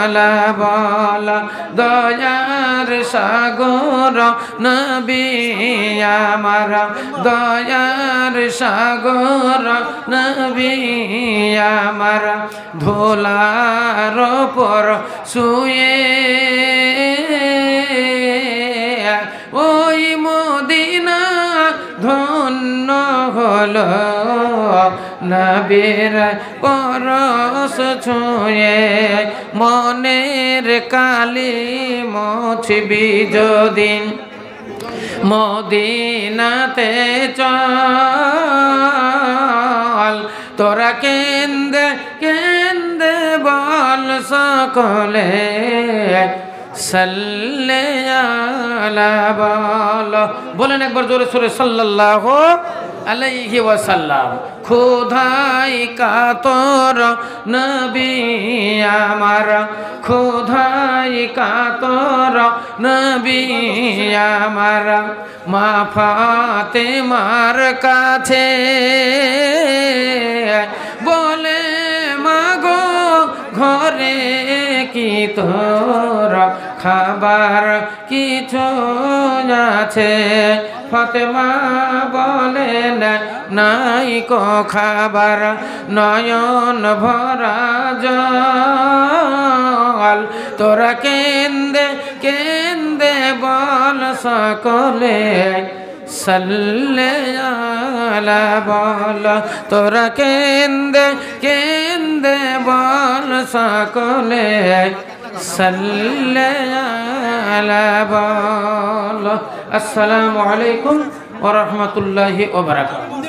বল দয়ার সাগর নবী আমার দয়ার সাগর নবী আমার ধুলার উপর শুয়ে ওই মদিনা ধন্য হলো নবীর পরশ ছুঁয়ে মনের কালি মুছবি যদি মদিনাতে চল তোরা কেন্দে কেন্দে বল সকলে সাল্লে আলা বল বলেন একবার জোরে সোরে সাল্লাল্লাহু আলাইহি ওয়াসাল্লাম খোদাই কাতর নবী আমার খোদাই কাতর নবী আমার মা ফাতেমার কাছে বলে মাগো ঘরে কি তোর খাবার কিছু আছে ফাতেমা বলেন নাই কো খাবার নয়ন ভরা জল তোরা কেন্দে কেন্দে বল সকলে সাল্লে আলা বল তোরা কেন্দে কেন্দে বল সকলে সাল্লে আলা বল। আসসালামু আলাইকুম ওয়া রাহমাতুল্লাহি ওয়া বারাকাতুহু।